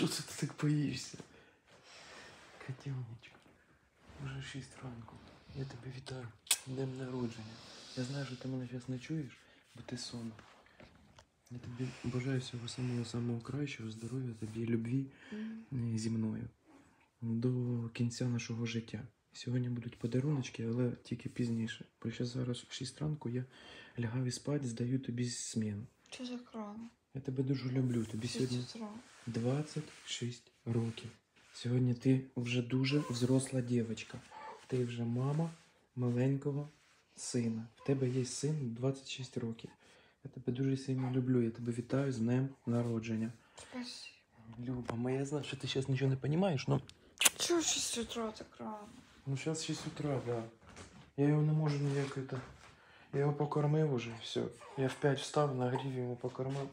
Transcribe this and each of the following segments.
Що це ти так боїшся? Котенечко. Уже 6 ранку. Я тебе вітаю. Днем народження. Я знаю, що ти мене зараз не чуєш, бо ти сонна. Я тобі бажаю всього самого-самого кращого, здоров'я тобі і любві зі мною. До кінця нашого життя. Сьогодні будуть подаруночки, але тільки пізніше. Бо ще зараз 6 ранку я лягав і спать, здаю тобі зміну. Що за кран? Я тебе дуже люблю. Тобі сьогодні 26 років. Сьогодні ти вже дуже взросла дівчинка. Ти вже мама маленького сина. В тебе є син 26 років. Я тебе дуже сильно люблю. Я тебе вітаю з днем народження. Спасибо. Люба, моя, знаю, що ти зараз нічого не розумієш, но... Чого 6 утра так рано? Ну, зараз 6 утра, да. Я його не можу ніяк это... Я його покормив уже, все. Я в 5 встав, нагрів йому, покормив.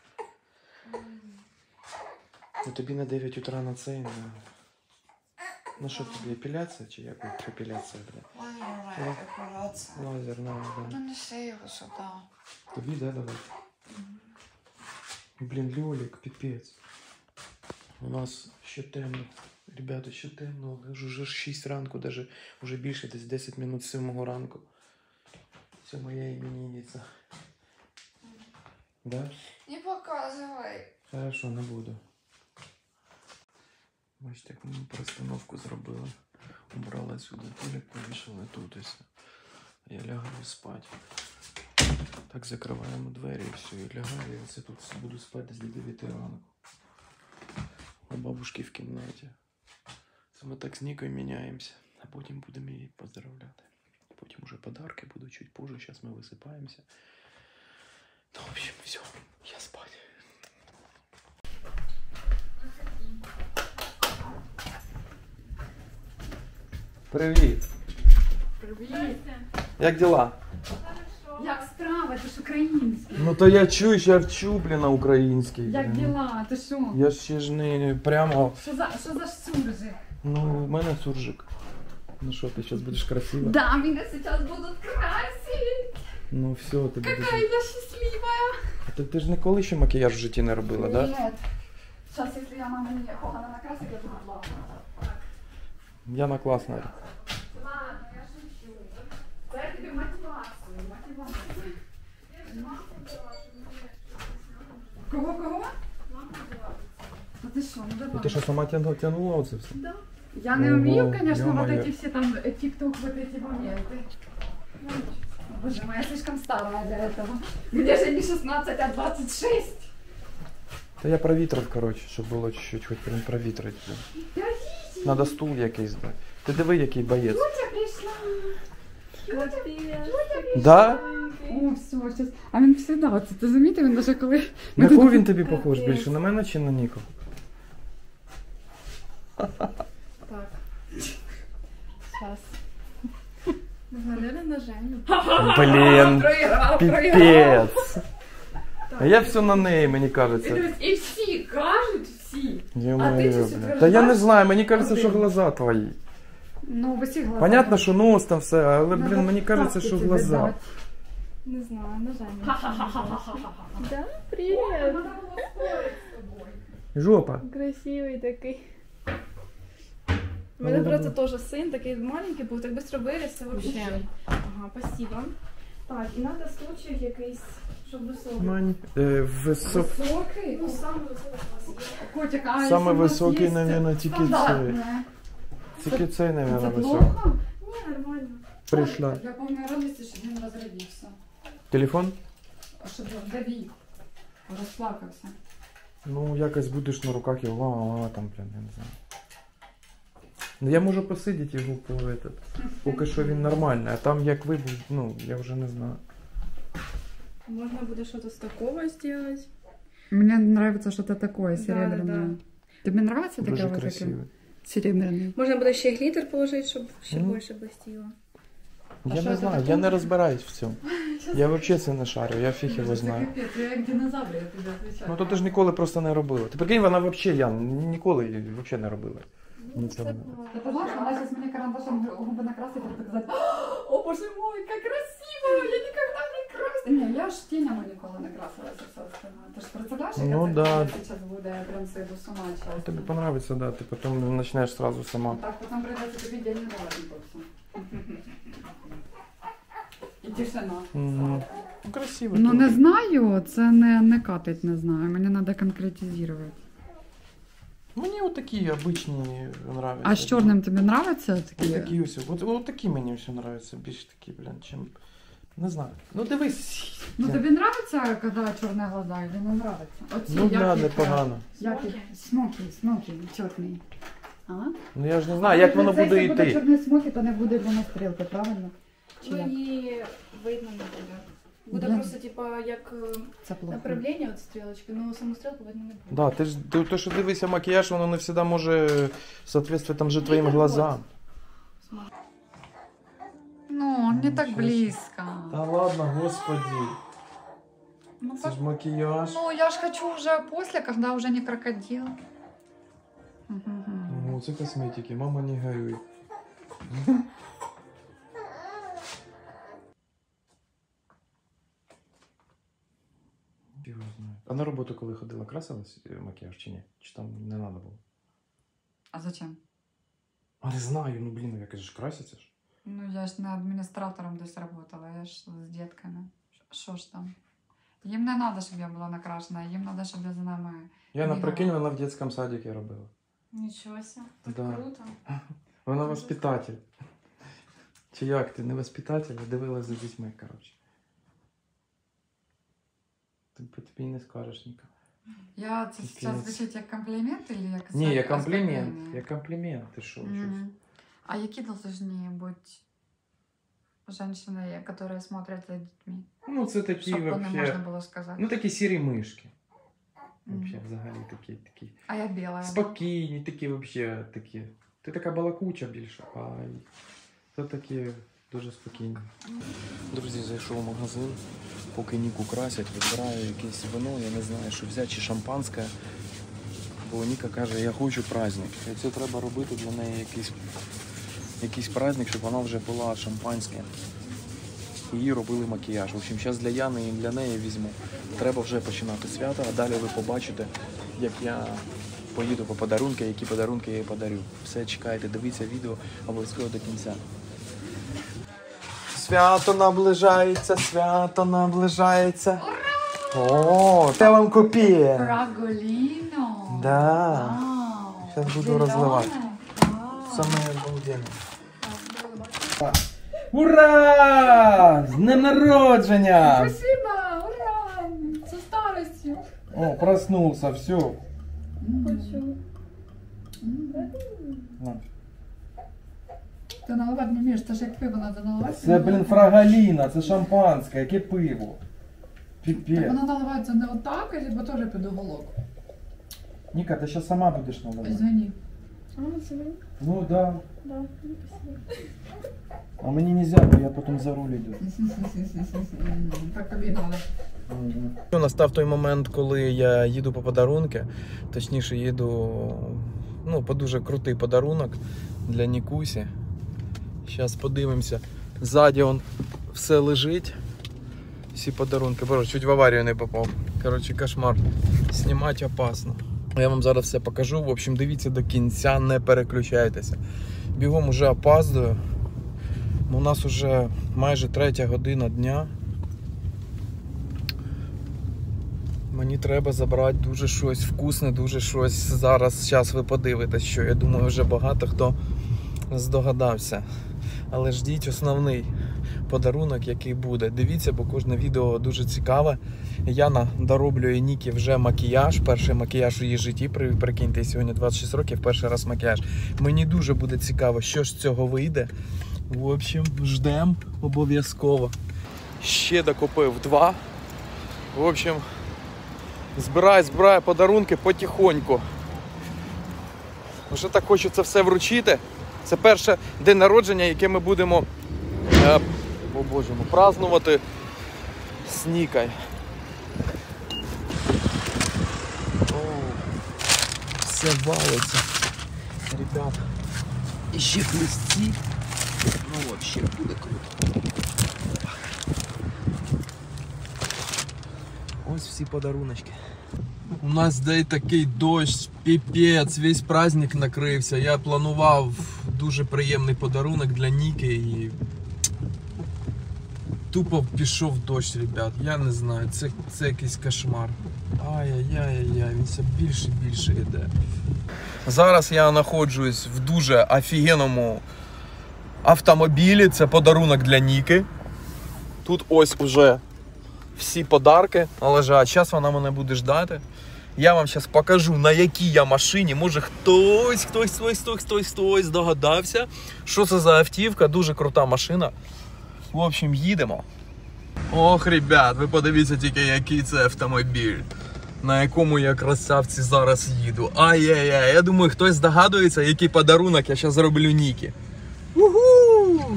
Ну, тобі на 9 утра на цей, на що тобі, епіляція чи як? Епіляція, бля? Лазерна епіляція. Лазерна, да. Ну, неси його сюди. Тобі, да, давай? Блін, Льолік, піпець. У нас ще темно. Ребята, ще темно. Вже 6 ранку, даже вже більше, десь 10 минут 7 ранку. Це моя іменинниця. Да? Не показывай. Хорошо, не буду. Бачите, як ми перестановку зробили. Убрали сюди телек, повішали тут ось. Я лягаю спати. Так закриваємо двері і все. І лягаю, я оце тут буду спати десь до 9 ранку. У бабушки в кімнаті. Це ми так з Нікою міняємося. А потім будемо її поздравляти. Потім уже подарки будуть чуть позже. Зараз ми висипаємося. Ну, в общем, все. Я спать. Привіт. Привіт! Як діла? Як справа? Ти ж український. Ну то я чую, що я вчу, блін, на українській. Як діла? Ти що? Я ще ж не прямо... Що за суржик? Ну, в мене суржик. Ну що, ти зараз будеш красива? Да, меня сейчас будут красить. Ну все, ти будеш... Какая я счастливая. Ти ж ніколи ще макіяж в житті не робила, так? Да? Нет. Сейчас, если я мама меня погано накрасит, я буду плакать. Яна класна. Ладно, я шучу. Дай тебе мотивацию. Кого? А ты что, ну давай. Ти що, сама тягнула оце все? Да. Я не умею, Ого, конечно, вот ё-моё. эти все там тик-ток, вот эти моменты. Боже мой, я слишком старая для этого. Мне же не 16, а 26. Та я провітрив, коротше, щоб було чуть-чуть, хоч провітрити. Надо стул якийсь дати. Ти диви, який боєць. Тетя пришла. Тетя пришла. Да? О, все, сейчас. А він всегда, от ти замітив, він даже коли... На кого він тобі похож більше? На мене чи на Ніку? Так. Сейчас. Наверное, на Женю. Блін, Проиграл. піпець. А я все на неї, мені кажеться. І всі кажуть, всі. Ё-моё, ти щось бля. утверждаєш? Та я не знаю, мені кажеться, що глаза твої. Ну, ви всі глаза. Понятно, що нос там все, але, Надо блін, мені кажеться, тапки що тебе глаза. дать. Не знаю, на Женю. Да, привет. Жопа. Красивий такий. У мене просто теж син такий маленький був, так швидко виріс, вообще. Ага, спасибо. Так, і треба случай якийсь, щоб високий. Мань, високий. Високий? Ну, саме високий. Котик, а Саме якщо у нас високий, є наверное, тільки цей. стандартне? Тільки цей, Це наверное, високий. плохо? Ні, нормально. Прийшла. Я пам'ятаю радості, щоб він розродився. Телефон? А щоб вдовік. Розплакався. Ну, якось будеш на руках його, там, блін, я не знаю. Ну, я можу посидіти його по этот. Поки що він нормальний, а там як ви, ну, я вже не знаю. Можна буде щось з такого зробити. Мне нравится что-то такое Да, серебряное. да. Тебе нравится Дуже такое вот красивий. такое? Серебряный. Можна буде ще глітер положити, щоб ще Ну. більше блистіло. Я що не це знаю, таке? я не розбираюсь в цьому. Я взагалі це не шарю, я фіг його знаю. Капец, я как динозавр, я тебе отвечаю. Ну то ти ж ніколи просто не робила. Ти прикинь, вона взагалі, я ніколи взагалі не робила. Нічого. Это важно, она сейчас мне карандашом губы накрасит и сказать: о боже мой, как красиво! Я никогда не красила! Ні, я ж тінями ніколи не красилася все остальне. Ти ж представляєш, яка Ну це да. зараз буде, я прям сойду з ума чесно. Тобі понравится, да, ти потім почнеш сразу сама. Так, потім прийдеться тобі день не все. І тишина. Ну, красиво. Ну тут. не знаю, це не катить, не знаю. Мені треба конкретизувати. Мені отакі обичні нравятся. А з чорним тобі нравиться такі? Такі ось. От такі мені все нравятся, більш такі, чим... Не знаю. Ну дивись. Ну тобі нравиться, коли чорні глаза, чи не нравиться? Оці, Ну да, як їх, непогано. Як їх? Смокі, чорний. А? Ну я ж не знаю, як воно буде Якщо буде йти. чорний смокі, то не буде воно стрілки, правильно? Чи Ну, як? її видно не буде. Буде Блін. просто, типа, як Це плохо. направлення от стрілочки, але саму стрілку видно не буде. Да, ти ж то, що дивися макіяж, воно не завжди може соответствовать там же твоїм глазам. Ну, не так близько. Та ладно, господи. Ну, Це ж макіяж. ну, я ж хочу уже после, когда уже не крокодил. Ну, це косметики, мама не горюй. Його знаю. А на роботу коли ходила, красилась макіяж чи ні? Чи там не треба було? А зачем? А не знаю, ну блін, я кажу, краситься ж. Ну, я ж не адміністратором десь работала, я ж з дітками. Що ж там? Їм не треба, щоб я була накрашена, їм треба, щоб я за ними... Я Бігала. наприкинь, вона в дитячому садику робила. Нічого себе, так Да. круто. Вона воспитатель. Чи як ти, не воспитатель, а дивилась за дітьми, коротше. Ти по тобі не скажеш нікого. Я це Пипець. зараз звучить як комплімент, или як Ні, як комплімент. оскорблення? Як комплімент, ти що? Мгм. А які должны бути женщини, які смотрять за дітьми? Ну, це такі Щоб не можна вообще. було сказати. Ну, такі сірі мишки. Мгм. Вообще, взагалі такі. А я біла. Спокійні, такі вообще такі. Ти така балакуча більше, а це такі дуже спокійні. Друзі, зайшов в магазин, поки Ніку красять, вибираю якесь вино, я не знаю, що взяти, чи шампанське. Бо Ніка каже, я хочу праздник. І це треба робити для неї якийсь праздник, щоб вона вже була шампанське. Її робили макіяж. В общем, зараз для Яни і для неї візьму. Треба вже починати свято, а далі ви побачите, як я поїду по подарунки, які подарунки я їй подарю. Все, чекайте, дивіться відео обов'язково до кінця. Свято наближається, свято наближається. О, це вам купіє. Фраголіно. Да. Вау. Щас буду Зелене? розливати. Вау. Саме обалденно. Ура! З днем народження! Спасибо, ура! Со старостью. О, проснулся, все. Хочу. Ти наливати не вмієш, це ж як пиво треба наливати. Це, блін, фрагаліна, це шампанське, яке пиво. Так Піпець. вона наливається не отак, або теж під уголок. Ніка, ти зараз сама будеш наливати. Извини. А, це мені? Ну да. Да, спасибо. А мені нельзя, бо я потім за руль йду. Так тобі надо. Настав той момент, коли я їду по подарунки, точніше їду по дуже крутий подарунок для Нікусі. Зараз подивимося. Ззаді он все лежить. Всі подарунки. Боже, чуть в аварію не попав. Коротше, кошмар. Знімати опасно. Я вам зараз все покажу. В общем, дивіться до кінця, не переключайтеся. Бігом уже опаздую. У нас уже майже 3 година дня. Мені треба забрати дуже щось вкусне, дуже щось. Зараз ви подивитесь, що я думаю, вже багато хто здогадався. Але ждіть основний подарунок, який буде. Дивіться, бо кожне відео дуже цікаве. Яна дороблює Нікі вже макіяж. Перший макіяж у її житті. Прикиньте, сьогодні 26 років, перший раз макіяж. Мені дуже буде цікаво, що ж з цього вийде. В общем, ждемо обов'язково. Ще докупив 2. В общем, збираю подарунки потихоньку. Вже так хочу це все вручити. Це перше день народження, яке ми будемо празднувати з Нікою. Все валиться. Ребят, і ще плюсці. Ну вообще буде круто. Ось всі подаруночки. У нас де такий дощ, піпець, весь праздник накрився. Я планував дуже приємний подарунок для Ніки і тупо пішов дощ, ребят. Я не знаю, це якийсь кошмар. Ай-яй-яй-яй, він все більше і більше йде. Зараз я знаходжусь в дуже офігенному автомобілі. Це подарунок для Ніки. Тут ось уже всі подарки лежать. Зараз вона мене буде ждати. Я вам зараз покажу, на якій я машині. Може хтось догадався, що це за автівка. Дуже крута машина. В общем, їдемо. Ох, ребят, ви подивіться тільки, який це автомобіль. На якому я красавці зараз їду. Ай-яй-яй, я думаю, хтось здогадується, який подарунок я зараз зроблю Нікі. Уху!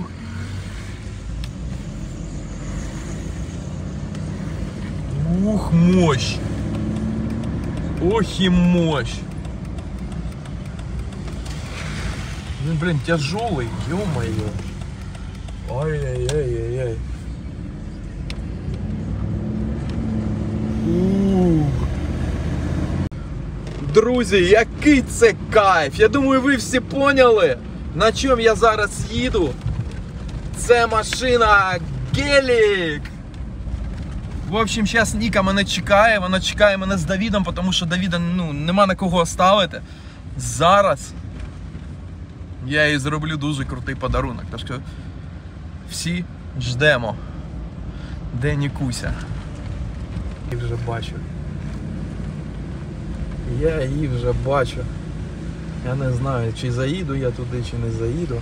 Ух, мощь! Ох и мощь! Ну, блин, тяжелый, ё-моё! Ай-яй-яй-яй-яй! Друзі, який це кайф! Я думаю, ви всі поняли, на чому я зараз їду. Це машина Гелік! В общем, зараз Ніка мене чекає, вона чекає мене з Давідом, тому що Давіда, нема на кого оставити. Зараз я їй зроблю дуже крутий подарунок. Так що всі ждемо. Де Нікуся? Я вже бачу. Я її вже бачу. Я не знаю, чи заїду я туди, чи не заїду.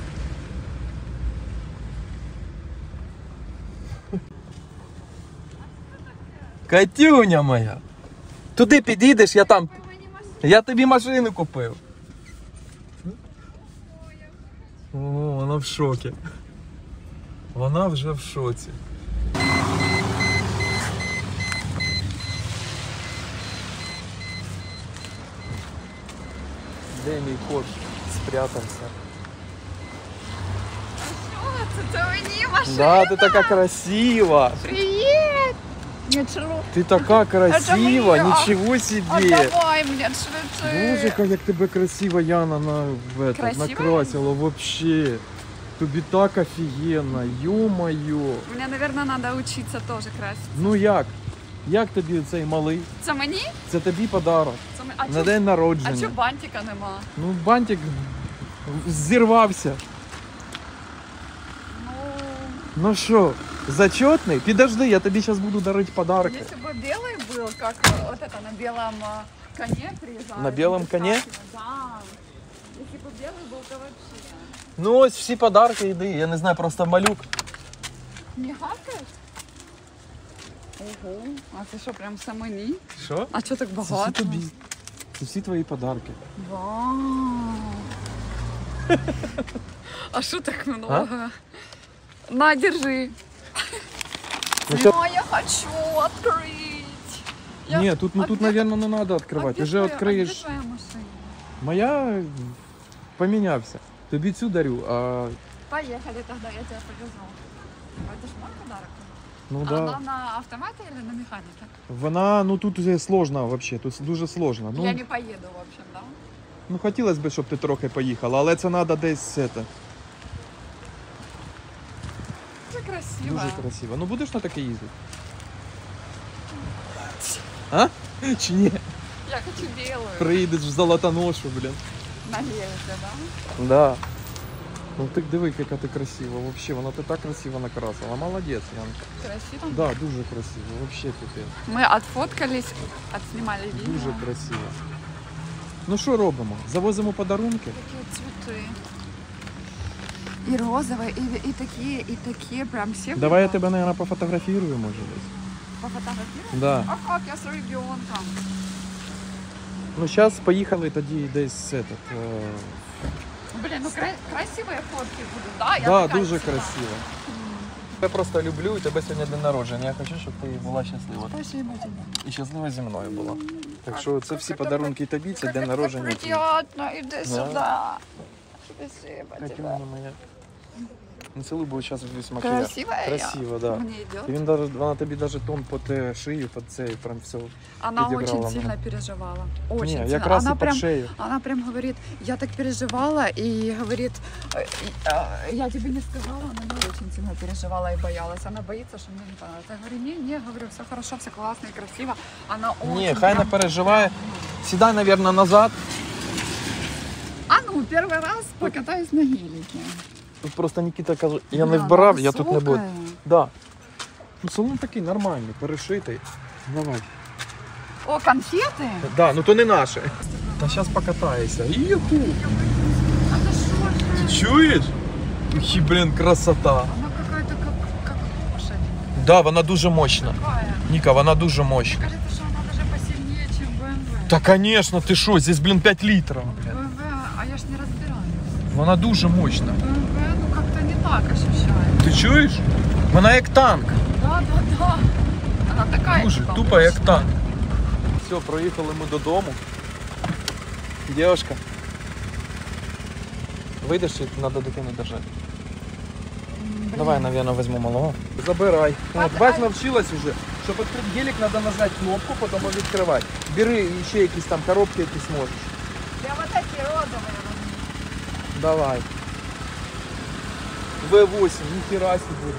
Катюня моя! Туди підійдеш, я тобі машину купив. О, вона в шокі. Вона вже в шоці. Де мій кот спрятався? Це мені машина. Да, ти така красива. Привіт! Я чару. Ти така красива, моя. нічого собі. Давай мені швидше. Боже, як тебе красиво Яна Красиво? накрасила вообще. Тобі так офігенно, ё-моё. Мені, мабуть, треба вчитися теж красити. Ну як? Як тобі цей малий? Це мені? Це тобі подарок. Це мені? На день А народження. чого бантика нема? Ну, бантик зірвався. Ну що, зачетний? Підожди, я тобі зараз буду дарити подарки. Если бы белый был, как вот это на белом коне приезжали. На белом коне? Да. Если бы белый был, то вообще. Ну ось всі подарки, йди. Я не знаю, просто малюк. Не гавкаешь? Ого. А це що, прям все мені? Що? А що так Це всі багато? тобі. Це всі твої подарки. Вау. А що так много? На, держи. Ну, щас- О, я хочу открыть. Ні, тут, наверное, не треба відкривати. Вже відкриєш. А где твоя машина? Моя помінявся. Тобі цю дарю, а Поехали тогда, я тебя повезу. Это ж мой подарок. ну А да. она на автомате или на механике? Вона, ну тут вже сложно вообще, тут дуже сложно. Я Ну, не поеду, в общем, да? ну хотілося б, щоб ти трохи поїхала, але це треба десь це. Це красиво. Дуже красиво. Ну будеш на таке їздити? А? Чи ні? Я хочу белую. Приїдеш в Золотоношу, блін. На лето, да? Да. Ну ти диви, яка ти красива. Вообще, вона ти так красиво накрасила. Молодець, Янка. Красиво? Да, дуже красиво. Вообще піпець. Мы отфоткались, отснимали видео. Дуже красиво. Ну що робимо? Завозимо подарунки? Такие цветы. И розовые, и такие прям все. Давай я тебе, наверное, пофотографірую, може десь. Пофотографируешь? Да. А как я с ребенком? Ну зараз поїхали тоді десь этот. Блин, ну красивые фотки будут, да? Я Да, такая дуже типа. красиво. Я просто люблю і тебе сьогодні день народження. Я хочу, щоб ти була щаслива. Спасибо тебе. І щаслива зі мною була. Так що це всі подарунки тобі, це Как день это народження. твій. приятно, иди Да. сюда. Спасибо тебе. Катюня моя. Не целуй, бо зараз весь макіяж. Красивая Красиво, да. Мне идет. І він даже, вона тобі даже тон під шию, під цей, прям все. Она подобрала очень сильно мне. переживала. Очень Ні, сильно. якраз Она і під прям, шею. она прям говорит, я так переживала, и говорит, я тебе не сказала, но она очень сильно переживала и боялась. Она боится, что мне не понравится. Я говорю, не, говорю, все хорошо, все классно и красиво. Она очень Ні, хай не прям- переживає. Сідай, мабуть, назад. А ну, первый раз покатаюсь на гелике. Тут просто Нікіта каже, я не Бля, вбирав, она я тут не буду. высокая. Да. Ну салон такий нормальний, перешитий. Давай. О, конфеты? Да, ну то не наше. Та зараз покатаєшся. Юху. А ты что же? Чуєш? Хі, блін, красота. Она какая-то как лошадь. Да, вона дуже мощна. Какая? Ніка, вона дуже мощна. Кажется, что она даже посильнее, чем BMW. Та, конечно, ти що, здесь, блін, 5 літрів. Блін. BMW, а я ж не разбираюсь. Вона дуже мощна. BMW, ну как-то не так ощущаю. Ти чуєш? Вона як танк. Да. Она такая. Дуже типа, тупо як мощная. танк. Все, проїхали ми додому. Дівчинка. Вийдеш чи треба дитину держати? Давай, наверное, возьму малого. Забирай. Вот, бать навчилась уже, щоб відкрити гелик, треба нажати кнопку, потім відкривати. Бери ще якісь там коробки, якісь можеш. Я вот эти розовые возьму. Давай. V8, ніхера себе.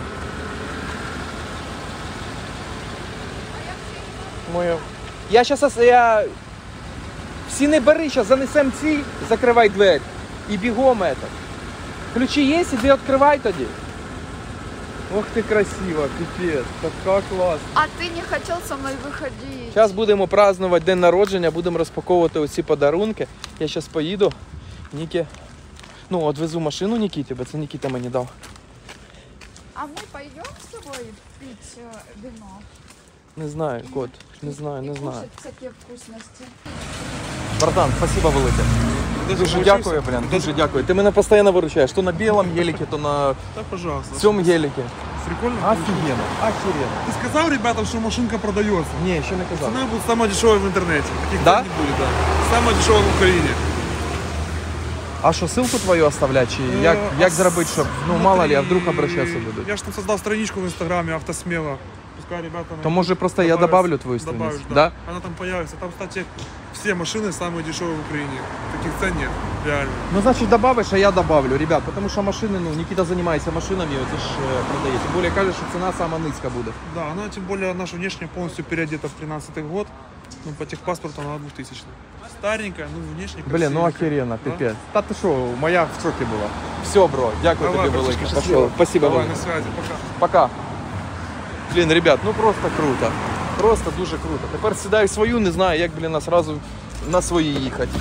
Моє. Я щас, всі не бери, зараз занесем ці, закривай двері. І бігом это. Ключі є, іди відкривай тоді. Ох ти красива, пипець, така класна. А ты не хотел со мной выходить? Зараз будемо празднувати день народження, будемо розпаковувати оці подарунки. Я зараз поїду, Нікі, ну, відвезу машину Нікіті, бо це Нікіта мені дав. А мы пойдем с тобой пить вино? Не знаю, кот, не знаю, И не знаю. кушать всякие вкусности. Братан, спасибо велике. Дуже дякую, блін, дуже дякую. Ти мене постійно виручаєш, то на білому гелике, то на Да, пожалуйста. цьому гелике. Прикольно? Офігенно, охеренно. Ты сказал ребятам, что машинка продается? Ні, ще не казав. Цена будет самая дешевая в интернете. Таких Да? цен не будет, да. Самая дешевая в Украине. А що, ссылку твою оставлять, чи як зробити, щоб, ну, мало ли, а вдруг обращатися будуть? Я же там создал страничку в Инстаграме «Автосмело». Пускай ребята... То може просто я добавлю твою Добавишь, страницу, да. да? Она там появится. Там, кстати, все машины самые дешевые в Украине. Таких цен нет, реально. Ну, значит, добавишь, а я добавлю, ребят, потому что машины, ну, Никита занимается машинами, это ж продає. Тем более, кажется, что цена сама низька буде. Да, она тем более наша внешняя полностью переодета в 13-й год. Ну, по техпаспорту она 2000. Старенькая, ну, внешне Блин, ну красивенькая. охеренно, Да? пипец. Та ти що, моя в шокі була. Все, бро, дякую Давай, тобі братишка, велике. счастливо. Пошел. Спасибо Давай, велике. на связи, пока. Пока. Блін, ребят, ну просто круто. Просто дуже круто. Тепер сідаю в свою, не знаю, як, блін, сразу на свої їхати.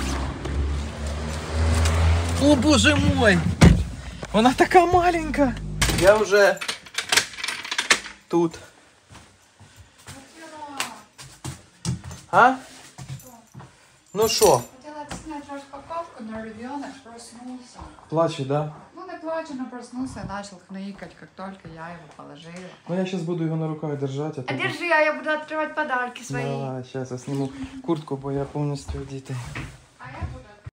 О, боже мой! Вона така маленька. Я вже тут. А? Ну що? Хотела снять распаковку, но ребенок проснулся. Плаче, да? Ну, не плачу, но проснулся и начал хныкать, как только я его положила. Ну я сейчас буду его на руках держать. А держи, а я буду открывать подарки свои. Давай, сейчас я сниму куртку, бо я повністю одітий.